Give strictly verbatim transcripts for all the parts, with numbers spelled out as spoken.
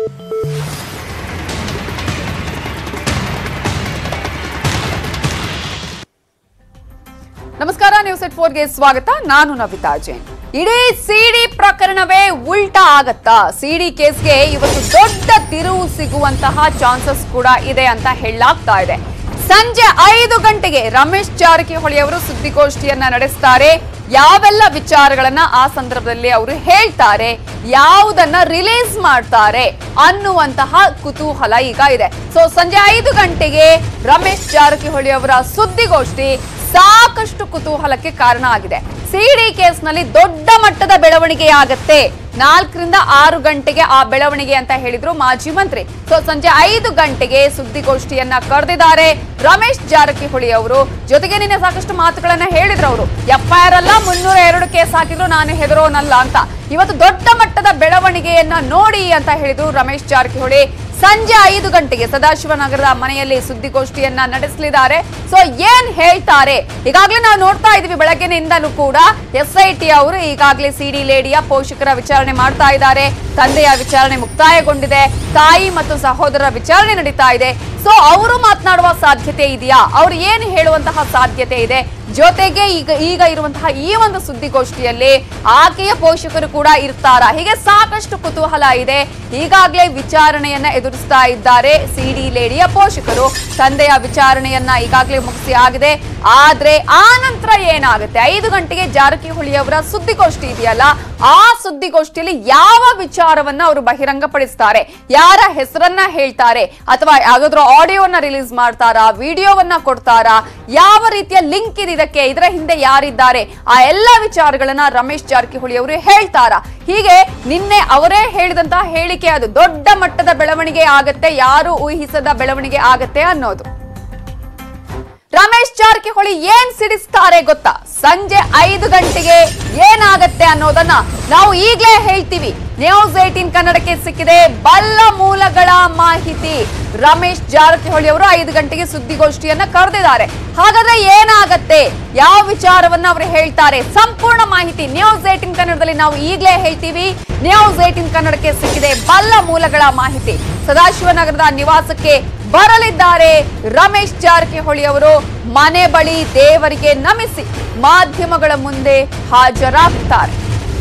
ನಮಸ್ಕಾರ, ನ್ಯೂಸ್ ಎಟ್ ಫೋರ್ ಗೆ ಸ್ವಾಗತ. ನಾನು ನವಿತಾ ಜೈನ್. ಇಡೀ ಸಿಡಿ ಪ್ರಕರಣವೇ ಉಲ್ಟಾ ಆಗತ್ತಾ? ಸಿಡಿ ಕೇಸ್ಗೆ ಇವತ್ತು ದೊಡ್ಡ ತಿರುವು ಸಿಗುವಂತಹ ಚಾನ್ಸಸ್ ಕೂಡ ಇದೆ ಅಂತ ಹೇಳಲಾಗ್ತಾ ಇದೆ. ಸಂಜೆ ಐದು ಗಂಟೆಗೆ ರಮೇಶ್ ಜಾರಕಿಹೊಳಿ ಅವರು ಸುದ್ದಿಗೋಷ್ಠಿಯನ್ನ ನಡೆಸ್ತಾರೆ. ಯಾವೆಲ್ಲ ವಿಚಾರಗಳನ್ನ ಆ ಸಂದರ್ಭದಲ್ಲಿ ಅವರು ಹೇಳ್ತಾರೆ, ಯಾವುದನ್ನ ರಿಲೀಸ್ ಮಾಡ್ತಾರೆ ಅನ್ನುವಂತಹ ಕುತೂಹಲ ಈಗ ಇದೆ. ಸೊ ಸಂಜೆ ಐದು ಗಂಟೆಗೆ ರಮೇಶ್ ಜಾರಕಿಹೊಳಿ ಅವರ ಸುದ್ದಿಗೋಷ್ಠಿ ಸಾಕಷ್ಟು ಕುತೂಹಲಕ್ಕೆ ಕಾರಣ ಆಗಿದೆ. ಸಿಡಿ ಕೇಸ್ನಲ್ಲಿ ದೊಡ್ಡ ಮಟ್ಟದ ಬೆಳವಣಿಗೆ ಆಗತ್ತೆ. ನಾಲ್ಕರಿಂದ ಆರು ಗಂಟೆಗೆ ಆ ಬೆಳವಣಿಗೆ ಅಂತ ಹೇಳಿದ್ರು ಮಾಜಿ ಮಂತ್ರಿ. ಸೊ ಸಂಜೆ ಐದು ಗಂಟೆಗೆ ಸುದ್ದಿಗೋಷ್ಠಿಯನ್ನ ಕರೆದಿದ್ದಾರೆ ರಮೇಶ್ ಜಾರಕಿಹೊಳಿ ಅವರು. ಜೊತೆಗೆ ನಿನ್ನೆ ಸಾಕಷ್ಟು ಮಾತುಗಳನ್ನ ಹೇಳಿದ್ರು ಅವರು. ಎಫ್ಐಆರ್ ಅಲ್ಲ, ಮುನ್ನೂರ ಎರಡು ಕೇಸ್ ಹಾಕಿದ್ರು, ನಾನು ಹೆದರೋನಲ್ಲ ಅಂತ. ಇವತ್ತು ದೊಡ್ಡ ಮಟ್ಟದ ಬೆಳವಣಿಗೆಯನ್ನ ನೋಡಿ ಅಂತ ಹೇಳಿದ್ರು ರಮೇಶ್ ಜಾರಕಿಹೊಳಿ. ಸಂಜೆ ಐದು ಗಂಟೆಗೆ ಸದಾಶಿವನಗರದ ಮನೆಯಲ್ಲಿ ಸುದ್ದಿಗೋಷ್ಠಿಯನ್ನ ನಡೆಸಲಿದ್ದಾರೆ. ಸೊ ಏನ್ ಹೇಳ್ತಾರೆ? ಈಗಾಗಲೇ ನಾವು ನೋಡ್ತಾ ಇದೀವಿ, ಬೆಳಗ್ಗೆನಿಂದಲೂ ಕೂಡ ಎಸ್ಐಟಿ ಅವರು ಈಗಾಗಲೇ ಸಿಡಿ ಲೇಡಿಯ ಪೋಷಕರ ವಿಚಾರಣೆ ಮಾಡ್ತಾ ಇದ್ದಾರೆ. ತಂದೆಯ ವಿಚಾರಣೆ ಮುಕ್ತಾಯಗೊಂಡಿದೆ. ತಾಯಿ ಮತ್ತು ಸಹೋದರರ ವಿಚಾರಣೆ ನಡೀತಾ ಇದೆ. ಸೊ ಅವರು ಮಾತನಾಡುವ ಸಾಧ್ಯತೆ ಇದೆಯಾ? ಅವ್ರು ಏನು ಹೇಳುವಂತಹ ಸಾಧ್ಯತೆ ಇದೆ? ಜೊತೆಗೆ ಈಗ ಈಗ ಇರುವಂತಹ ಈ ಒಂದು ಸುದ್ದಿಗೋಷ್ಠಿಯಲ್ಲಿ ಆಕೆಯ ಪೋಷಕರು ಕೂಡ ಇರ್ತಾರಾ? ಹೀಗೆ ಸಾಕಷ್ಟು ಕುತೂಹಲ ಇದೆ. ಈಗಾಗಲೇ ವಿಚಾರಣೆಯನ್ನ ಎದುರಿಸ್ತಾ ಇದ್ದಾರೆ ಸಿಡಿ ಲೇಡಿಯ ಪೋಷಕರು. ತಂದೆಯ ವಿಚಾರಣೆಯನ್ನ ಈಗಾಗಲೇ ಮುಗಿಸಿ ಆಗಿದೆ. ಆದ್ರೆ ಆ ನಂತರ ಏನಾಗುತ್ತೆ? ಐದು ಗಂಟೆಗೆ ಜಾರಕಿಹೊಳಿ ಅವರ ಸುದ್ದಿಗೋಷ್ಠಿ ಇದೆಯಲ್ಲ, ಆ ಸುದ್ದಿಗೋಷ್ಠಿಯಲ್ಲಿ ಯಾವ ವಿಚಾರವನ್ನ ಅವರು ಬಹಿರಂಗಪಡಿಸ್ತಾರೆ, ಯಾರ ಹೆಸರನ್ನ ಹೇಳ್ತಾರೆ, ಅಥವಾ ಯಾವ್ದಾದ್ರು ಆಡಿಯೋವನ್ನ ರಿಲೀಸ್ ಮಾಡ್ತಾರಾ, ವಿಡಿಯೋವನ್ನ ಕೊಡ್ತಾರಾ, ಯಾವ ರೀತಿಯ ಲಿಂಕ್ ಇದೆ ಇದಕ್ಕೆ, ಇದರ ಹಿಂದೆ ಯಾರಿದ್ದಾರೆ, ಆ ಎಲ್ಲ ವಿಚಾರಗಳನ್ನ ರಮೇಶ್ ಜಾರಕಿಹೊಳಿ ಅವರು ಹೇಳ್ತಾರಾ? ಹೀಗೆ ನಿನ್ನೆ ಅವರೇ ಹೇಳಿದಂತಹ ಹೇಳಿಕೆ ಅದು ದೊಡ್ಡ ಮಟ್ಟದ ಬೆಳವಣಿಗೆ ಆಗತ್ತೆ, ಯಾರು ಊಹಿಸದ ಬೆಳವಣಿಗೆ ಆಗತ್ತೆ ಅನ್ನೋದು. ರಮೇಶ್ ಜಾರಕಿಹೊಳಿ ಏನ್ ಸಿಡಿಸ್ತಾರೆ ಗೊತ್ತಾ? ಸಂಜೆ ಐದು ಗಂಟೆಗೆ ಏನಾಗತ್ತೆ ಅನ್ನೋದನ್ನ ನಾವು ಈಗಲೇ ಹೇಳ್ತೀವಿ. ನ್ಯೂಸ್ ಏಟೀನ್ ಕನ್ನಡಕ್ಕೆ ಸಿಕ್ಕಿದೆ ಬಲ್ಲ ಮೂಲಗಳ ಮಾಹಿತಿ. ರಮೇಶ್ ಜಾರಕಿಹೊಳಿ ಅವರು ಐದು ಗಂಟೆಗೆ ಸುದ್ದಿಗೋಷ್ಠಿಯನ್ನ ಕರೆದಿದ್ದಾರೆ. ಹಾಗಾದ್ರೆ ಏನಾಗತ್ತೆ, ಯಾವ ವಿಚಾರವನ್ನ ಅವರು ಹೇಳ್ತಾರೆ, ಸಂಪೂರ್ಣ ಮಾಹಿತಿ ನ್ಯೂಸ್ ಏಟೀನ್ ಕನ್ನಡದಲ್ಲಿ ನಾವು ಈಗಲೇ ಹೇಳ್ತೀವಿ. ನ್ಯೂಸ್ ಏಟೀನ್ ಕನ್ನಡಕ್ಕೆ ಸಿಕ್ಕಿದೆ ಬಲ್ಲ ಮೂಲಗಳ ಮಾಹಿತಿ. ಸದಾಶಿವನಗರದ ನಿವಾಸಕ್ಕೆ ಬರಲಿದ್ದಾರೆ ರಮೇಶ್ ಜಾರಕಿಹೊಳಿ ಅವರು. ಮನೆ ಬಳಿ ದೇವರಿಗೆ ನಮಿಸಿ ಮಾಧ್ಯಮಗಳ ಮುಂದೆ ಹಾಜರಾಗುತ್ತಾರೆ.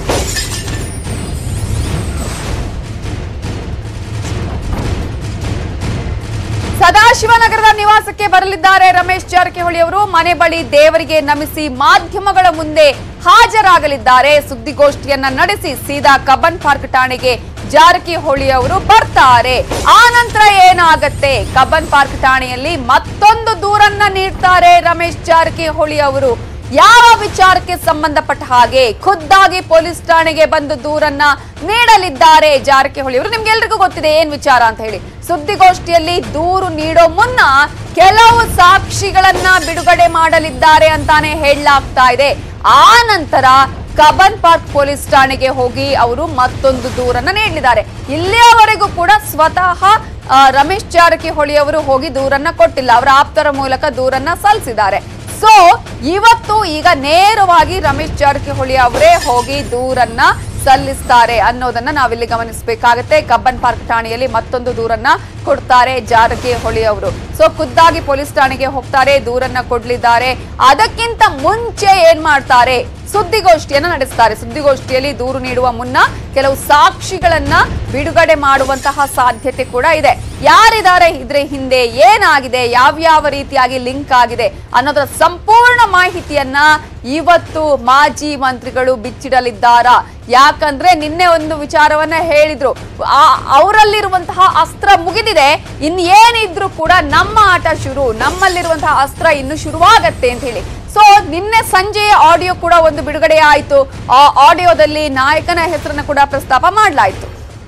ಸದಾಶಿವನಗರದ ನಿವಾಸಕ್ಕೆ ಬರಲಿದ್ದಾರೆ ರಮೇಶ್ ಜಾರಕಿಹೊಳಿ ಅವರು. ಮನೆ ಬಳಿ ದೇವರಿಗೆ ನಮಿಸಿ ಮಾಧ್ಯಮಗಳ ಮುಂದೆ ಹಾಜರಾಗಲಿದ್ದಾರೆ. ಸುದ್ದಿಗೋಷ್ಠಿಯನ್ನ ನಡೆಸಿ ಸೀದಾ ಕಬ್ಬನ್ ಪಾರ್ಕ್ ಠಾಣೆಗೆ ಜಾರಕಿಹೊಳಿ ಅವರು ಬರ್ತಾರೆ. ಆ ನಂತರ ಏನಾಗತ್ತೆ? ಕಬ್ಬನ್ ಪಾರ್ಕ್ ಠಾಣೆಯಲ್ಲಿ ಮತ್ತೊಂದು ದೂರನ್ನ ನೀಡ್ತಾರೆ ರಮೇಶ್ ಜಾರಕಿಹೊಳಿ ಅವರು. ಯಾವ ವಿಚಾರಕ್ಕೆ ಸಂಬಂಧಪಟ್ಟ ಹಾಗೆ ಖುದ್ದಾಗಿ ಪೊಲೀಸ್ ಠಾಣೆಗೆ ಬಂದು ದೂರನ್ನ ನೀಡಲಿದ್ದಾರೆ ಜಾರಕಿಹೊಳಿ ಅವರು. ನಿಮ್ಗೆಲ್ರಿಗೂ ಗೊತ್ತಿದೆ ಏನ್ ವಿಚಾರ ಅಂತ ಹೇಳಿ. ಸುದ್ದಿಗೋಷ್ಠಿಯಲ್ಲಿ ದೂರು ನೀಡೋ ಮುನ್ನ ಕೆಲವು ಸಾಕ್ಷಿಗಳನ್ನ ಬಿಡುಗಡೆ ಮಾಡಲಿದ್ದಾರೆ ಅಂತಾನೆ ಹೇಳಲಾಗ್ತಾ ಇದೆ. ಆ ನಂತರ ಕಬ್ಬನ್ ಪಾರ್ಕ್ ಪೊಲೀಸ್ ಠಾಣೆಗೆ ಹೋಗಿ ಅವರು ಮತ್ತೊಂದು ದೂರನ್ನ ನೀಡಲಿದ್ದಾರೆ. ಇಲ್ಲಿಯವರೆಗೂ ಕೂಡ ಸ್ವತಃ ರಮೇಶ್ ಜಾರಕಿಹೊಳಿ ಅವರು ಹೋಗಿ ದೂರನ್ನ ಕೊಟ್ಟಿಲ್ಲ, ಅವರ ಆಪ್ತರ ಮೂಲಕ ದೂರನ್ನ ಸಲ್ಲಿಸಿದ್ದಾರೆ. ಸೊ ಇವತ್ತು ಈಗ ನೇರವಾಗಿ ರಮೇಶ್ ಜಾರಕಿಹೊಳಿ ಅವರೇ ಹೋಗಿ ದೂರನ್ನ ಸಲ್ಲಿಸ್ತಾರೆ ಅನ್ನೋದನ್ನ ನಾವಿಲ್ಲಿ ಗಮನಿಸಬೇಕಾಗುತ್ತೆ. ಕಬ್ಬನ್ ಪಾರ್ಕ್ ಠಾಣೆಯಲ್ಲಿ ಮತ್ತೊಂದು ದೂರನ್ನ ಕೊಡ್ತಾರೆ ಜಾರಕಿಹೊಳಿ ಅವರು. ಸೊ ಖುದ್ದಾಗಿ ಪೊಲೀಸ್ ಠಾಣೆಗೆ ಹೋಗ್ತಾರೆ, ದೂರನ್ನ ಕೊಡ್ಲಿದ್ದಾರೆ. ಅದಕ್ಕಿಂತ ಮುಂಚೆ ಏನ್ ಮಾಡ್ತಾರೆ? ಸುದ್ದಿಗೋಷ್ಠಿಯನ್ನ ನಡೆಸ್ತಾರೆ. ಸುದ್ದಿಗೋಷ್ಠಿಯಲ್ಲಿ ದೂರು ನೀಡುವ ಮುನ್ನ ಕೆಲವು ಸಾಕ್ಷಿಗಳನ್ನ ಬಿಡುಗಡೆ ಮಾಡುವಂತಹ ಸಾಧ್ಯತೆ ಕೂಡ ಇದೆ. ಯಾರಿದ್ದಾರೆ ಇದ್ರ ಹಿಂದೆ, ಏನಾಗಿದೆ, ಯಾವ್ಯಾವ ರೀತಿಯಾಗಿ ಲಿಂಕ್ ಆಗಿದೆ ಅನ್ನೋದರ ಸಂಪೂರ್ಣ ಮಾಹಿತಿಯನ್ನ ಇವತ್ತು ಮಾಜಿ ಮಂತ್ರಿಗಳು ಬಿಚ್ಚಿಡಲಿದ್ದಾರಾ? ಯಾಕಂದ್ರೆ ನಿನ್ನೆ ಒಂದು ವಿಚಾರವನ್ನ ಹೇಳಿದ್ರು, ಅವರಲ್ಲಿರುವಂತಹ ಅಸ್ತ್ರ ಮುಗಿದಿದೆ, ಇನ್ ಏನಿದ್ರು ಕೂಡ ನಮ್ಮ ಆಟ ಶುರು, ನಮ್ಮಲ್ಲಿರುವಂತಹ ಅಸ್ತ್ರ ಇನ್ನು ಶುರುವಾಗತ್ತೆ ಅಂತ ಹೇಳಿ. ಸೊ ನಿನ್ನೆ ಸಂಜೆ ಆಡಿಯೋ ಕೂಡ ಒಂದು ಬಿಡುಗಡೆ ಆಯಿತು. ಆ ಆಡಿಯೋದಲ್ಲಿ ನಾಯಕನ ಹೆಸರನ್ನು ಕೂಡ ಪ್ರಸ್ತಾಪ ಮಾಡಲಾಯಿತು.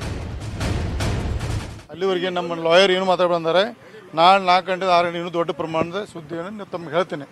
ಅಲ್ಲಿವರೆಗೆ ನಮ್ಮ ಲಾಯರ್ ಏನು ಮಾತಾಡಿ ಬಂದರೆ, ನಾಳೆ ನಾಲ್ಕು ಗಂಟೆ ಆರು ಗಂಟೆ ಇನ್ನೂ ದೊಡ್ಡ ಪ್ರಮಾಣದ ಸುದ್ದಿಯನ್ನು ತಮ್ಗೆ ಹೇಳ್ತೇನೆ.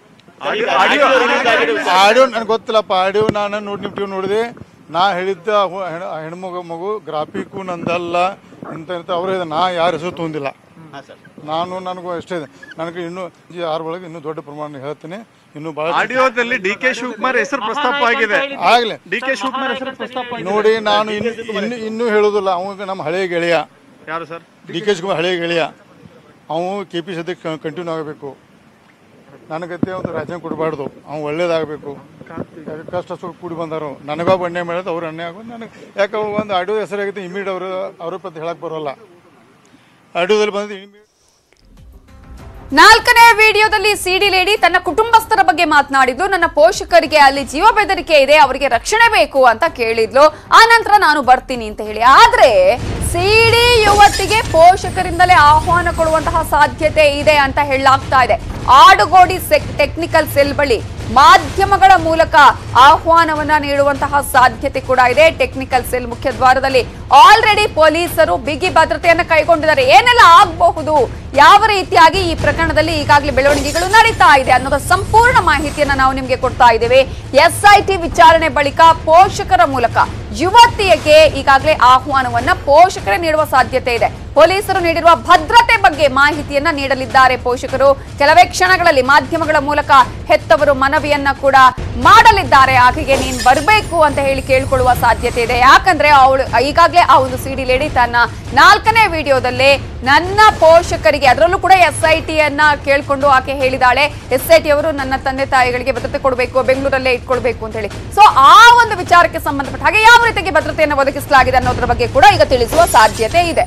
ಆಡಿಯೋ ನನಗೆ ಗೊತ್ತಿಲ್ಲಪ್ಪ. ಆಡಿಯೋ ನಾನು ನೋಡಿ ನಿಮ್ಗೆ ನೋಡಿದೆ. ನಾ ಹೇಳಿದ್ದ ಹೆಣ್ಮಗು ಮಗು ಗ್ರಾಫಿಕ್ಕು ನಂದಲ್ಲ, ಇಂಥ ಇಂಥ ಅವರೇ, ನಾ ಯಾರ ಹೆಸರು ತೊಂದಿಲ್ಲ. ನಾನು ನನಗೂ ಅಷ್ಟೇ ಇದೆ. ನನಗೆ ಇನ್ನೂ ಆರು ಒಳಗೆ ಇನ್ನೂ ದೊಡ್ಡ ಪ್ರಮಾಣ ಹೇಳ್ತೀನಿ. ಇನ್ನು ಬಹಳ ಆಡಿಯೋದಲ್ಲಿ ಡಿ ಕೆ ಶಿವಕುಮಾರ್ ಹೆಸರು ಪ್ರಸ್ತಾಪ ಆಗಿದೆ. ಆಗ್ಲಿ ಡಿ ಕೆ ಶಿವಕುಮಾರ್ ಹೆಸರು ಪ್ರಸ್ತಾಪ ನೋಡಿ, ನಾನು ಇನ್ನು ಇನ್ನು ಇನ್ನೂ ಹೇಳೋದಿಲ್ಲ. ಅವಾಗ ನಮ್ಮ ಹಳೆಯ ಗೆಳೆಯ ಯಾರು ಸರ್? ಡಿ ಕೆ ಶಿವಕುಮಾರ್ ಹಳೆ ಗೆಳೆಯ, ಅವನು ಕೆ ಪಿ ಸದ್ಯ ಕಂಟಿನ್ಯೂ ಆಗಬೇಕು. ನನಗತ್ತೆ ಒಂದು ರಾಜ್ಯ ಕೊಡಬಾರ್ದು, ಅವ್ನು ಒಳ್ಳೇದಾಗಬೇಕು. ಕಷ್ಟ ಸುಖ ಕೂಡಿ ಬಂದರು, ನನಗೊಬ್ಬ ಅನ್ಯಾಯ ಮಾಡೋದು ಅವ್ರು ಅನ್ಯಾಯ ಆಗೋದು ನನಗೆ. ಯಾಕೆ ಒಂದು ಆಡಿಯೋ ಹೆಸರಾಗಿತ್ತು, ಇಮಿಡಿಯೇಟ್ ಅವರು ಅವ್ರ ಪತ್ತೆ ಹೇಳಕ್ ಬರೋಲ್ಲ. ಆಡಿಯೋದಲ್ಲಿ ಬಂದಿದ್ದು ನಾಲ್ಕನೇ ವಿಡಿಯೋದಲ್ಲಿ ಸಿಡಿ ಲೇಡಿ ತನ್ನ ಕುಟುಂಬಸ್ಥರ ಬಗ್ಗೆ ಮಾತನಾಡಿದ್ಲು. ನನ್ನ ಪೋಷಕರಿಗೆ ಅಲ್ಲಿ ಜೀವ ಬೆದರಿಕೆ ಇದೆ, ಅವರಿಗೆ ರಕ್ಷಣೆ ಬೇಕು ಅಂತ ಕೇಳಿದ್ಲು. ಆ ನಂತರ ನಾನು ಬರ್ತೀನಿ ಅಂತ ಹೇಳಿ. ಆದ್ರೆ ಸಿಡಿ ಯುವತಿಗೆ ಪೋಷಕರಿಂದಲೇ ಆಹ್ವಾನ ಕೊಡುವಂತಹ ಸಾಧ್ಯತೆ ಇದೆ ಅಂತ ಹೇಳಲಾಗ್ತಾ ಇದೆ. ಆಡುಗೋಡಿ ಟೆಕ್ನಿಕಲ್ ಸೆಲ್ ಬಳಿ ಮಾಧ್ಯಮಗಳ ಮೂಲಕ ಆಹ್ವಾನವನ್ನ ನೀಡುವಂತಹ ಸಾಧ್ಯತೆ ಕೂಡ ಇದೆ. ಟೆಕ್ನಿಕಲ್ ಸೆಲ್ ಮುಖ್ಯ ದ್ವಾರದಲ್ಲಿ ಆಲ್ರೆಡಿ ಪೊಲೀಸರು ಬಿಗಿ ಭದ್ರತೆಯನ್ನು ಕೈಗೊಂಡಿದ್ದಾರೆ. ಏನೆಲ್ಲ ಆಗಬಹುದು, ಯಾವ ರೀತಿಯಾಗಿ ಈ ಪ್ರಕರಣದಲ್ಲಿ ಈಗಾಗಲೇ ಬೆಳವಣಿಗೆಗಳು ನಡೀತಾ ಇದೆ ಅನ್ನೋದ ಸಂಪೂರ್ಣ ಮಾಹಿತಿಯನ್ನ ನಾವು ನಿಮಗೆ ಕೊಡ್ತಾ ಇದ್ದೇವೆ. ಎಸ್ಐಟಿ ವಿಚಾರಣೆ ಬಳಿಕ ಪೋಷಕರ ಮೂಲಕ ಯುವತಿಯರಿಗೆ ಈಗಾಗಲೇ ಆಹ್ವಾನವನ್ನ ಪೋಷಕರೇ ನೀಡುವ ಸಾಧ್ಯತೆ ಇದೆ. ಪೊಲೀಸರು ನೀಡಿರುವ ಭದ್ರತೆ ಬಗ್ಗೆ ಮಾಹಿತಿಯನ್ನ ನೀಡಲಿದ್ದಾರೆ ಪೋಷಕರು. ಕೆಲವೇ ಕ್ಷಣಗಳಲ್ಲಿ ಮಾಧ್ಯಮಗಳ ಮೂಲಕ ಹೆತ್ತವರು ಮನವಿಯನ್ನ ಕೂಡ ಮಾಡಲಿದ್ದಾರೆ. ಆಕೆಗೆ ನೀನ್ ಬರಬೇಕು ಅಂತ ಹೇಳಿ ಕೇಳಿಕೊಳ್ಳುವ ಸಾಧ್ಯತೆ ಇದೆ. ಯಾಕಂದ್ರೆ ಅವಳು ಈಗಾಗಲೇ ಆ ಒಂದು ಸಿಡಿ ಲೇಡಿ ತನ್ನ ನಾಲ್ಕನೇ ವಿಡಿಯೋದಲ್ಲೇ ನನ್ನ ಪೋಷಕರಿಗೆ, ಅದರಲ್ಲೂ ಕೂಡ ಎಸ್ ಐ ಟಿಯನ್ನ ಕೇಳ್ಕೊಂಡು ಆಕೆ ಹೇಳಿದಾಳೆ, ಎಸ್ ಐ ಟಿ ಅವರು ನನ್ನ ತಂದೆ ತಾಯಿಗಳಿಗೆ ಭದ್ರತೆ ಕೊಡಬೇಕು, ಬೆಂಗಳೂರಲ್ಲೇ ಇಟ್ಕೊಳ್ಬೇಕು ಅಂತ ಹೇಳಿ. ಸೊ ಆ ಒಂದು ವಿಚಾರಕ್ಕೆ ಸಂಬಂಧಪಟ್ಟ ಹಾಗೆ ಯಾವ ರೀತಿಯಾಗಿ ಭದ್ರತೆಯನ್ನು ಒದಗಿಸಲಾಗಿದೆ ಅನ್ನೋದ್ರ ಬಗ್ಗೆ ಕೂಡ ಈಗ ತಿಳಿಸುವ ಸಾಧ್ಯತೆ ಇದೆ.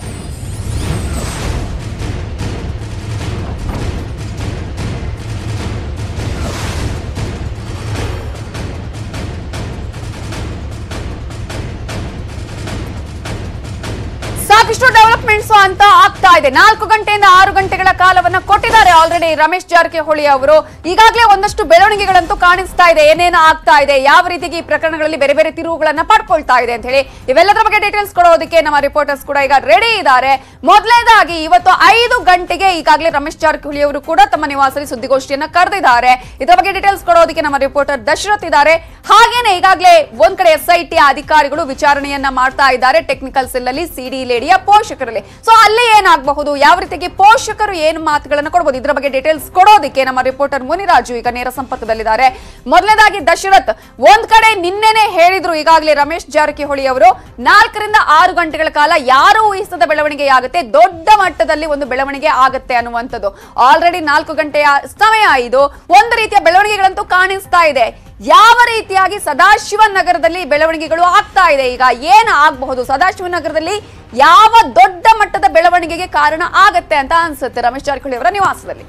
ಸಾಕಷ್ಟು ಡೆವಲಪ್ಮೆಂಟ್ಸ್ ಅಂತ ಆಗ್ತಾ ಇದೆ. ನಾಲ್ಕು ಗಂಟೆಯಿಂದ ಆರು ಗಂಟೆಗಳ ಕಾಲವನ್ನ ಕೊಟ್ಟಿದ್ದಾರೆ ಆಲ್ರೆಡಿ ರಮೇಶ್ ಜಾರಕಿಹೊಳಿ ಅವರು. ಈಗಾಗಲೇ ಒಂದಷ್ಟು ಬೆಳವಣಿಗೆಗಳಂತೂ ಕಾಣಿಸ್ತಾ ಇದೆ. ಏನೇನು ಆಗ್ತಾ ಇದೆ, ಯಾವ ರೀತಿಯಾಗಿ ಈ ಪ್ರಕರಣಗಳಲ್ಲಿ ಬೇರೆ ಬೇರೆ ತಿರುವುಗಳನ್ನ ಪಡ್ಕೊಳ್ತಾ ಇದೆ ಅಂತ ಹೇಳಿ ಇವೆಲ್ಲದರ ಬಗ್ಗೆ ಡೀಟೇಲ್ಸ್ ಕೊಡೋದಕ್ಕೆ ನಮ್ಮ ರಿಪೋರ್ಟರ್ಸ್ ಕೂಡ ಈಗ ರೆಡಿ ಇದ್ದಾರೆ. ಮೊದಲನೇದಾಗಿ ಇವತ್ತು ಐದು ಗಂಟೆಗೆ ಈಗಾಗಲೇ ರಮೇಶ್ ಜಾರಕಿಹೊಳಿ ಅವರು ಕೂಡ ತಮ್ಮ ನಿವಾಸದಲ್ಲಿ ಸುದ್ದಿಗೋಷ್ಠಿಯನ್ನ ಕರೆದಿದ್ದಾರೆ. ಇದರ ಬಗ್ಗೆ ಡೀಟೇಲ್ಸ್ ಕೊಡೋದಕ್ಕೆ ನಮ್ಮ ರಿಪೋರ್ಟರ್ ದಶರಥ್ ಇದ್ದಾರೆ. ಹಾಗೇನೆ ಈಗಾಗಲೇ ಒಂದ್ ಕಡೆ ಎಸ್ ಐ ಟಿ ಅಧಿಕಾರಿಗಳು ವಿಚಾರಣೆಯನ್ನ ಮಾಡ್ತಾ ಇದ್ದಾರೆ ಟೆಕ್ನಿಕಲ್ ಸೆಲ್ ಅಲ್ಲಿ ಸಿಡಿ ಲೇಡಿಯ ಪೋಷಕರಲ್ಲಿ. ಸೊ ಅಲ್ಲಿ ಏನಾಗಬಹುದು, ಯಾವ ರೀತಿಯಾಗಿ ಪೋಷಕರು ಏನು ಮಾತುಗಳನ್ನು ಕೊಡಬಹುದು, ಇದರ ಬಗ್ಗೆ ಡೀಟೇಲ್ಸ್ ಕೊಡೋದಕ್ಕೆ ನಮ್ಮ ರಿಪೋರ್ಟರ್ ಮುನಿರಾಜು ಈಗ ನೇರ ಸಂಪರ್ಕದಲ್ಲಿದ್ದಾರೆ. ಮೊದಲನೇದಾಗಿ ದಶರಥ್, ಒಂದ್ ಕಡೆ ನಿನ್ನೆನೆ ಹೇಳಿದ್ರು ಈಗಾಗಲೇ ರಮೇಶ್ ಜಾರಕಿಹೊಳಿ ಅವರು ನಾಲ್ಕರಿಂದ ಆರು ಗಂಟೆಗಳ ಕಾಲ ಯಾರು ಊಹಿಸದ ಬೆಳವಣಿಗೆ ಆಗುತ್ತೆ, ದೊಡ್ಡ ಮಟ್ಟದಲ್ಲಿ ಒಂದು ಬೆಳವಣಿಗೆ ಆಗುತ್ತೆ ಅನ್ನುವಂಥದ್ದು. ಆಲ್ರೆಡಿ ನಾಲ್ಕು ಗಂಟೆಯ ಸಮಯ ಇದು. ಒಂದು ರೀತಿಯ ಬೆಳವಣಿಗೆಗಳಂತೂ ಕಾಣಿಸ್ತಾ ಇದೆ. ಯಾವ ರೀತಿಯಾಗಿ ಸದಾಶಿವನಗರದಲ್ಲಿ ಬೆಳವಣಿಗೆಗಳು ಆಗ್ತಾ ಇದೆ, ಈಗ ಏನು ಆಗಬಹುದು, ಸದಾಶಿವನಗರದಲ್ಲಿ ಯಾವ ದೊಡ್ಡ ಮಟ್ಟದ ಬೆಳವಣಿಗೆಗೆ ಕಾರಣ ಆಗತ್ತೆ ಅಂತ ಅನ್ಸುತ್ತೆ ರಮೇಶ್ ಜಾರಕಿಹೊಳಿ ಅವರ ನಿವಾಸದಲ್ಲಿ?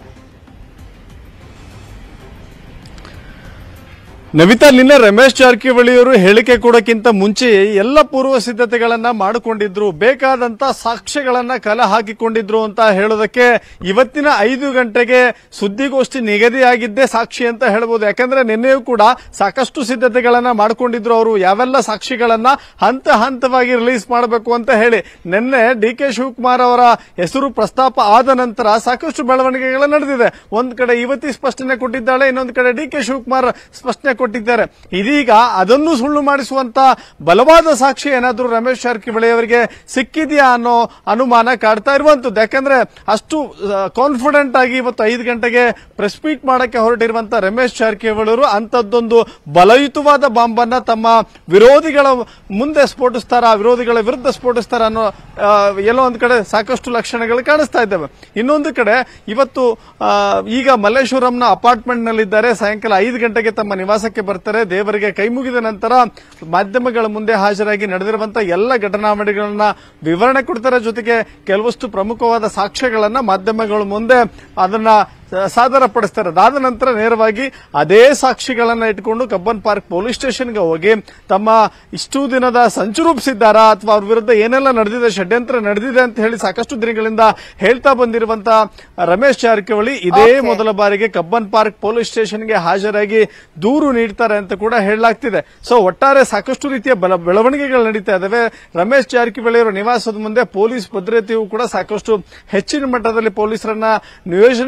ನವಿತಾ, ನಿನ್ನೆ ರಮೇಶ್ ಜಾರಕಿಹೊಳಿ ಅವರು ಹೇಳಿಕೆ ಕೊಡೋಕ್ಕಿಂತ ಮುಂಚೆ ಎಲ್ಲ ಪೂರ್ವ ಸಿದ್ಧತೆಗಳನ್ನ ಮಾಡಿಕೊಂಡಿದ್ರು, ಬೇಕಾದಂತ ಸಾಕ್ಷ್ಯಗಳನ್ನ ಕಲೆ ಹಾಕಿಕೊಂಡಿದ್ರು ಅಂತ ಹೇಳೋದಕ್ಕೆ ಇವತ್ತಿನ ಐದು ಗಂಟೆಗೆ ಸುದ್ದಿಗೋಷ್ಠಿ ನಿಗದಿಯಾಗಿದ್ದೇ ಸಾಕ್ಷಿ ಅಂತ ಹೇಳ್ಬೋದು. ಯಾಕಂದ್ರೆ ನಿನ್ನೆಯೂ ಕೂಡ ಸಾಕಷ್ಟು ಸಿದ್ಧತೆಗಳನ್ನ ಮಾಡಿಕೊಂಡಿದ್ರು ಅವರು, ಯಾವೆಲ್ಲ ಸಾಕ್ಷಿಗಳನ್ನ ಹಂತ ಹಂತವಾಗಿ ರಿಲೀಸ್ ಮಾಡಬೇಕು ಅಂತ ಹೇಳಿ. ನಿನ್ನೆ ಡಿ ಕೆ ಶಿವಕುಮಾರ್ ಅವರ ಹೆಸರು ಪ್ರಸ್ತಾಪ ಆದ ನಂತರ ಸಾಕಷ್ಟು ಬೆಳವಣಿಗೆಗಳು ನಡೆದಿದೆ. ಒಂದ್ ಕಡೆ ಯುವತಿ ಸ್ಪಷ್ಟನೆ ಕೊಟ್ಟಿದ್ದಾಳೆ, ಇನ್ನೊಂದು ಕಡೆ ಡಿ ಕೆ ಶಿವಕುಮಾರ್ ಸ್ಪಷ್ಟನೆ ಕೊಟ್ಟಿದ್ದಾರೆ. ಇದೀಗ ಅದನ್ನು ಸುಳ್ಳು ಮಾಡಿಸುವಂತ ಬಲವಾದ ಸಾಕ್ಷಿ ಏನಾದ್ರೂ ರಮೇಶ್ ಜಾರಕಿಹೊಳಿ ಅವರಿಗೆ ಸಿಕ್ಕಿದೆಯಾ ಅನ್ನೋ ಅನುಮಾನ ಕಾಡ್ತಾ ಇರುವಂತದ್ದು. ಯಾಕಂದ್ರೆ ಅಷ್ಟು ಕಾನ್ಫಿಡೆಂಟ್ ಆಗಿ ಇವತ್ತು ಐದು ಗಂಟೆಗೆ ಪ್ರೆಸ್ ಮೀಟ್ ಮಾಡಕ್ಕೆ ಹೊರಟಿರುವಂತ ರಮೇಶ್ ಜಾರಕಿಹೊಳಿ ಅವರು ಅಂತದ್ದೊಂದು ಬಲಯುತವಾದ ಬಾಂಬ್ ಅನ್ನ ತಮ್ಮ ವಿರೋಧಿಗಳ ಮುಂದೆ ಸ್ಫೋಟಿಸ್ತಾರ, ವಿರೋಧಿಗಳ ವಿರುದ್ಧ ಸ್ಫೋಟಿಸ್ತಾರ ಅನ್ನೋ ಎಲ್ಲೋ ಒಂದ್ ಕಡೆ ಸಾಕಷ್ಟು ಲಕ್ಷಣಗಳು ಕಾಣಿಸ್ತಾ ಇದ್ದಾವೆ. ಇನ್ನೊಂದು ಕಡೆ ಇವತ್ತು ಈಗ ಮಲ್ಲೇಶ್ವರಂನ ಅಪಾರ್ಟ್ಮೆಂಟ್ ನಲ್ಲಿದ್ದಾರೆ. ಸಾಯಂಕಾಲ ಐದು ಗಂಟೆಗೆ ತಮ್ಮ ನಿವಾಸಕ್ಕೆ ಬರ್ತಾರೆ. ದೇವರಿಗೆ ಕೈ ಮುಗಿದ ನಂತರ ಮಾಧ್ಯಮಗಳ ಮುಂದೆ ಹಾಜರಾಗಿ ನಡೆದಿರುವಂತಹ ಎಲ್ಲ ಘಟನಾವಳಿಗಳನ್ನ ವಿವರಣೆ ಕೊಡ್ತಾರೆ. ಜೊತೆಗೆ ಕೆಲವಷ್ಟು ಪ್ರಮುಖವಾದ ಸಾಕ್ಷ್ಯಗಳನ್ನ ಮಾಧ್ಯಮಗಳ ಮುಂದೆ ಅದನ್ನ ಸಾದರಪಡಿಸ್ತಾರೆ. ಅದಾದ ನಂತರ ನೇರವಾಗಿ ಅದೇ ಸಾಕ್ಷಿಗಳನ್ನ ಇಟ್ಕೊಂಡು ಕಬ್ಬನ್ ಪಾರ್ಕ್ ಪೊಲೀಸ್ ಸ್ಟೇಷನ್ಗೆ ಹೋಗಿ ತಮ್ಮ ಇಷ್ಟು ದಿನದ ಸಂಚು ರೂಪಿಸಿದ್ದಾರಾ ಅಥವಾ ಅವ್ರ ವಿರುದ್ಧ ಏನೆಲ್ಲ ನಡೆದಿದೆ, ಷಡ್ಯಂತ್ರ ನಡೆದಿದೆ ಅಂತ ಹೇಳಿ ಸಾಕಷ್ಟು ದಿನಗಳಿಂದ ಹೇಳ್ತಾ ಬಂದಿರುವಂತಹ ರಮೇಶ್ ಜಾರಕಿಹೊಳಿ ಇದೇ ಮೊದಲ ಬಾರಿಗೆ ಕಬ್ಬನ್ ಪಾರ್ಕ್ ಪೊಲೀಸ್ ಸ್ಟೇಷನ್ಗೆ ಹಾಜರಾಗಿ ದೂರು ನೀಡ್ತಾರೆ ಅಂತ ಕೂಡ ಹೇಳಲಾಗ್ತಿದೆ. ಸೊ ಒಟ್ಟಾರೆ ಸಾಕಷ್ಟು ರೀತಿಯ ಬೆಳವಣಿಗೆಗಳು ನಡೀತಾ ಇದಾವೆ. ರಮೇಶ್ ಜಾರಕಿಹೊಳಿ ಅವರ ನಿವಾಸದ ಮುಂದೆ ಪೊಲೀಸ್ ಭದ್ರತೆಯೂ ಕೂಡ ಸಾಕಷ್ಟು ಹೆಚ್ಚಿನ ಮಟ್ಟದಲ್ಲಿ ಪೊಲೀಸರನ್ನ ನಿಯೋಜನೆ ಮಾಡಲಾಗಿದೆ.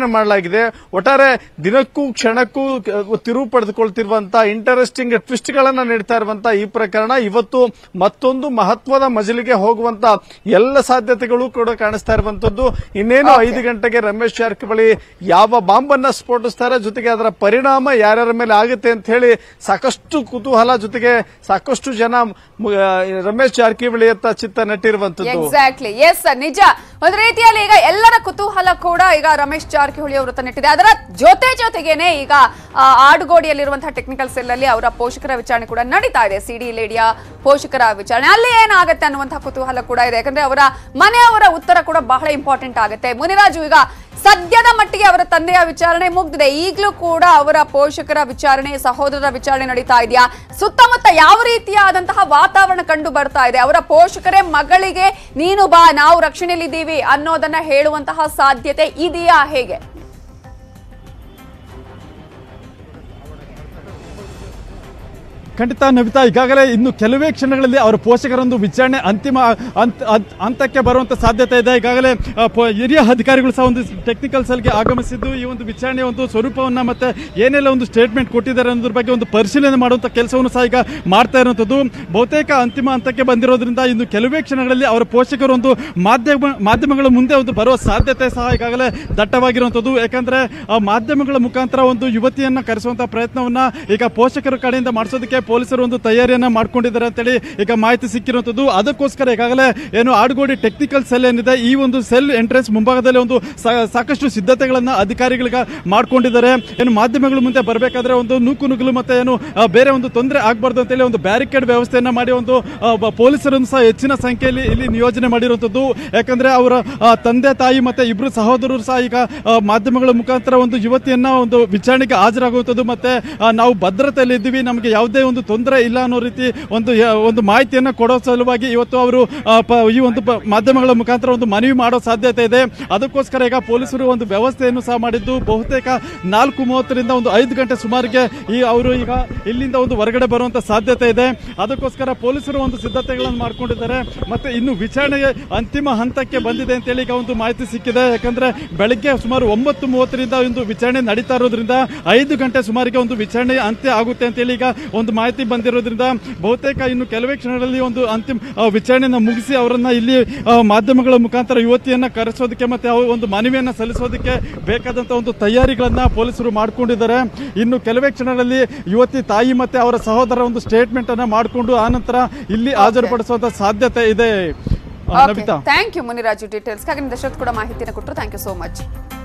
ಆಗಿದೆ. ಒಟ್ಟಾರೆ ದಿನಕ್ಕೂ ಕ್ಷಣಕ್ಕೂ ತಿರುವು ಪಡೆದುಕೊಳ್ತಿರುವಂತಹ ಇಂಟರೆಸ್ಟಿಂಗ್ ಟ್ವಿಸ್ಟ್ ಗಳನ್ನ ನೀಡ್ತಾ ಇರುವಂತಹ ಈ ಪ್ರಕರಣ ಇವತ್ತು ಮತ್ತೊಂದು ಮಹತ್ವದ ಮಜಲಿಗೆ ಹೋಗುವಂತ ಎಲ್ಲ ಸಾಧ್ಯತೆಗಳು ಕೂಡ ಕಾಣಿಸ್ತಾ ಇರುವಂತದ್ದು. ಇನ್ನೇನು ಐದು ಗಂಟೆಗೆ ರಮೇಶ್ ಜಾರಕಿಹೊಳಿ ಯಾವ ಬಾಂಬ್ ಅನ್ನ ಸ್ಫೋಟಿಸ್ತಾರೆ, ಜೊತೆಗೆ ಅದರ ಪರಿಣಾಮ ಯಾರ್ಯಾರ ಮೇಲೆ ಆಗುತ್ತೆ ಅಂತ ಹೇಳಿ ಸಾಕಷ್ಟು ಕುತೂಹಲ, ಜೊತೆಗೆ ಸಾಕಷ್ಟು ಜನ ರಮೇಶ್ ಜಾರಕಿಹೊಳಿ ಅಂತ ಚಿತ್ತ ನೆಟ್ಟಿರುವಂತದ್ದು. ಎಕ್ಸಾಕ್ಟ್ಲಿ, ಎಸ್ ನಿಜ. ಒಂದು ರೀತಿಯಲ್ಲಿ ಈಗ ಎಲ್ಲರ ಕುತೂಹಲ ಕೂಡ ಈಗ ರಮೇಶ್ ಜಾರಕಿಹೊಳಿ ಅವರು ನೆಟ್ಟಿದೆ. ಅದರ ಜೊತೆ ಜೊತೆಗೇನೆ ಈಗ ಆಡುಗೋಡಿಯಲ್ಲಿರುವಂತಹ ಟೆಕ್ನಿಕಲ್ ಸೆಲ್ ಅಲ್ಲಿ ಅವರ ಪೋಷಕರ ವಿಚಾರಣೆ ಕೂಡ ನಡೀತಾ ಇದೆ. ಸಿಡಿ ಲೇಡಿಯ ಪೋಷಕರ ವಿಚಾರಣೆ, ಅಲ್ಲಿ ಏನಾಗುತ್ತೆ ಅನ್ನುವಂತಹ ಕುತೂಹಲ ಕೂಡ ಇದೆ. ಯಾಕಂದ್ರೆ ಅವರ ಮನೆಯವರ ಉತ್ತರ ಕೂಡ ಬಹಳ ಇಂಪಾರ್ಟೆಂಟ್ ಆಗುತ್ತೆ. ಮುನಿರಾಜು, ಈಗ ಸದ್ಯದ ಮಟ್ಟಿಗೆ ಅವರ ತಂದೆಯ ವಿಚಾರಣೆ ಮುಗ್ದಿದೆ, ಈಗಲೂ ಕೂಡ ಅವರ ಪೋಷಕರ ವಿಚಾರಣೆ, ಸಹೋದರರ ವಿಚಾರಣೆ ನಡೀತಾ ಇದೆಯಾ? ಸುತ್ತಮುತ್ತ ಯಾವ ರೀತಿಯಾದಂತಹ ವಾತಾವರಣ ಕಂಡು ಬರ್ತಾ ಇದೆ? ಅವರ ಪೋಷಕರೇ ಮಗಳಿಗೆ ನೀನು ಬಾ, ನಾವು ರಕ್ಷಣೆಯಲ್ಲಿದ್ದೀವಿ ಅನ್ನೋದನ್ನ ಹೇಳುವಂತಹ ಸಾಧ್ಯತೆ ಇದೆಯಾ? ಹೇಗೆ? ಖಂಡಿತ ನವಿತಾ, ಈಗಾಗಲೇ ಇನ್ನು ಕೆಲವೇ ಕ್ಷಣಗಳಲ್ಲಿ ಅವರ ಪೋಷಕರೊಂದು ವಿಚಾರಣೆ ಅಂತಿಮ ಹಂತಕ್ಕೆ ಬರುವಂತ ಸಾಧ್ಯತೆ ಇದೆ. ಈಗಾಗಲೇ ಹಿರಿಯ ಅಧಿಕಾರಿಗಳು ಸಹ ಒಂದು ಟೆಕ್ನಿಕಲ್ ಸೆಲ್ಗೆ ಆಗಮಿಸಿದ್ದು ಈ ಒಂದು ವಿಚಾರಣೆಯ ಒಂದು ಸ್ವರೂಪವನ್ನ ಮತ್ತೆ ಏನೆಲ್ಲ ಒಂದು ಸ್ಟೇಟ್ಮೆಂಟ್ ಕೊಟ್ಟಿದ್ದಾರೆ ಅನ್ನೋದ್ರ ಬಗ್ಗೆ ಒಂದು ಪರಿಶೀಲನೆ ಮಾಡುವಂತ ಕೆಲಸವನ್ನು ಸಹ ಈಗ ಮಾಡ್ತಾ ಇರುವಂತದ್ದು. ಬಹುತೇಕ ಅಂತಿಮ ಹಂತಕ್ಕೆ ಬಂದಿರೋದ್ರಿಂದ ಇನ್ನು ಕೆಲವೇ ಕ್ಷಣಗಳಲ್ಲಿ ಅವರ ಪೋಷಕರು ಒಂದು ಮಾಧ್ಯಮ ಮಾಧ್ಯಮಗಳ ಮುಂದೆ ಒಂದು ಬರುವ ಸಾಧ್ಯತೆ ಸಹ ಈಗಾಗಲೇ ದಟ್ಟವಾಗಿರುವಂತದ್ದು. ಯಾಕಂದ್ರೆ ಮಾಧ್ಯಮಗಳ ಮುಖಾಂತರ ಒಂದು ಯುವತಿಯನ್ನ ಕರೆಸುವಂತಹ ಪ್ರಯತ್ನವನ್ನ ಈಗ ಪೋಷಕರ ಕಡೆಯಿಂದ ಮಾಡಿಸೋದಕ್ಕೆ ಪೊಲೀಸರು ಒಂದು ತಯಾರಿಯನ್ನ ಮಾಡ್ಕೊಂಡಿದ್ದಾರೆ ಅಂತೇಳಿ ಈಗ ಮಾಹಿತಿ ಸಿಕ್ಕಿರುವಂತದ್ದು. ಅದಕ್ಕೋಸ್ಕರ ಈಗಾಗಲೇ ಏನು ಆಡುಗೋಡಿ ಟೆಕ್ನಿಕಲ್ ಸೆಲ್ ಏನಿದೆ, ಈ ಒಂದು ಸೆಲ್ ಎಂಟ್ರೆನ್ಸ್ ಮುಂಭಾಗದಲ್ಲಿ ಒಂದು ಸಾಕಷ್ಟು ಸಿದ್ಧತೆಗಳನ್ನ ಅಧಿಕಾರಿಗಳಿಗೆ ಮಾಡ್ಕೊಂಡಿದ್ದಾರೆ. ಏನು ಮಾಧ್ಯಮಗಳ ಮುಂದೆ ಬರಬೇಕಾದ್ರೆ ಒಂದು ನೂಕು ನುಗ್ಗಲು ಮತ್ತೆ ಏನು ಬೇರೆ ಒಂದು ತೊಂದರೆ ಆಗಬಾರ್ದು ಅಂತೇಳಿ ಒಂದು ಬ್ಯಾರಿಕೇಡ್ ವ್ಯವಸ್ಥೆಯನ್ನ ಮಾಡಿ ಒಂದು ಪೊಲೀಸರನ್ನು ಸಹ ಹೆಚ್ಚಿನ ಸಂಖ್ಯೆಯಲ್ಲಿ ಇಲ್ಲಿ ನಿಯೋಜನೆ ಮಾಡಿರುವಂತದ್ದು. ಯಾಕಂದ್ರೆ ಅವರ ತಂದೆ ತಾಯಿ ಮತ್ತೆ ಇಬ್ರು ಸಹೋದರರು ಸಹ ಈಗ ಮಾಧ್ಯಮಗಳ ಮುಖಾಂತರ ಒಂದು ಯುವತಿಯನ್ನ ಒಂದು ವಿಚಾರಣೆಗೆ ಹಾಜರಾಗುವಂತದ್ದು, ಮತ್ತೆ ನಾವು ಭದ್ರತೆಯಲ್ಲಿ ಇದ್ದೀವಿ, ನಮಗೆ ಯಾವುದೇ ಒಂದು ತೊಂದರೆ ಇಲ್ಲ ಅನ್ನೋ ರೀತಿ ಒಂದು ಒಂದು ಮಾಹಿತಿಯನ್ನ ಕೊಡೋ ಸಲುವಾಗಿ ಇವತ್ತು ಅವರು ಈ ಒಂದು ಮಾಧ್ಯಮಗಳ ಮುಖಾಂತರ ಒಂದು ಮನವಿ ಮಾಡೋ ಸಾಧ್ಯತೆ ಇದೆ. ಅದಕ್ಕೋಸ್ಕರ ಈಗ ಪೊಲೀಸರು ಒಂದು ವ್ಯವಸ್ಥೆಯನ್ನು ಸಹ ಮಾಡಿದ್ದು ಬಹುತೇಕ ನಾಲ್ಕು ಮೂವತ್ತರಿಂದ ಒಂದು ಐದು ಗಂಟೆ ಸುಮಾರಿಗೆ ಈ ಅವರು ಈಗ ಇಲ್ಲಿಂದ ಒಂದು ಹೊರಗಡೆ ಬರುವಂತ ಸಾಧ್ಯತೆ ಇದೆ. ಅದಕ್ಕೋಸ್ಕರ ಪೊಲೀಸರು ಒಂದು ಸಿದ್ಧತೆಗಳನ್ನು ಮಾಡ್ಕೊಂಡಿದ್ದಾರೆ. ಮತ್ತೆ ಇನ್ನು ವಿಚಾರಣೆ ಅಂತಿಮ ಹಂತಕ್ಕೆ ಬಂದಿದೆ ಅಂತೇಳಿ ಈಗ ಒಂದು ಮಾಹಿತಿ ಸಿಕ್ಕಿದೆ. ಯಾಕಂದ್ರೆ ಬೆಳಗ್ಗೆ ಸುಮಾರು ಒಂಬತ್ತು ಮೂವತ್ತರಿಂದ ಒಂದು ವಿಚಾರಣೆ ನಡೀತಾ ಇರೋದ್ರಿಂದ ಐದು ಗಂಟೆ ಸುಮಾರಿಗೆ ಒಂದು ವಿಚಾರಣೆ ಅಂತ್ಯ ಆಗುತ್ತೆ ಅಂತೇಳಿ ಈಗ ಒಂದು ಮಾಹಿತಿ ಬಂದಿರೋದ್ರಿಂದ ಬಹುತೇಕ ಇನ್ನು ಕೆಲವೇ ಕ್ಷಣಗಳಲ್ಲಿ ಒಂದು ಅಂತಿಮ ವಿಚಾರಣೆಯನ್ನು ಮುಗಿಸಿ ಅವರನ್ನ ಇಲ್ಲಿ ಮಾಧ್ಯಮಗಳ ಮುಖಾಂತರ ಯುವತಿಯನ್ನ ಕರೆಸೋದಕ್ಕೆ ಮತ್ತೆ ಒಂದು ಮನವಿಯನ್ನ ಸಲ್ಲಿಸೋದಕ್ಕೆ ಬೇಕಾದಂತ ಒಂದು ತಯಾರಿಗಳನ್ನ ಪೊಲೀಸರು ಮಾಡ್ಕೊಂಡಿದ್ದಾರೆ. ಇನ್ನು ಕೆಲವೇ ಕ್ಷಣಗಳಲ್ಲಿ ಯುವತಿ ತಾಯಿ ಮತ್ತೆ ಅವರ ಸಹೋದರ ಒಂದು ಸ್ಟೇಟ್ಮೆಂಟ್ ಅನ್ನ ಮಾಡಿಕೊಂಡು ಆನಂತರ ಇಲ್ಲಿ ಹಾಜರುಪಡಿಸುವಂತ ಸಾಧ್ಯತೆ ಇದೆ. ಥ್ಯಾಂಕ್ ಯು ಮುನಿರಾಜು, ಡೀಟೇಲ್ಸ್ ಹಾಗೆ ದಶರಥ್ ಕೂಡ ಮಾಹಿತಿಯನ್ನು ಕೊಟ್ಟರು. Thank you so much.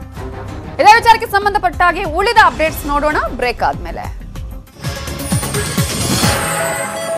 ಇದೇ ವಿಚಾರಕ್ಕೆ ಸಂಬಂಧಪಟ್ಟ ಹಾಗೆ ಉಳಿದ ಅಪ್ಡೇಟ್ಸ್ ನೋಡೋಣ ಬ್ರೇಕ್ ಆದ್ಮೇಲೆ.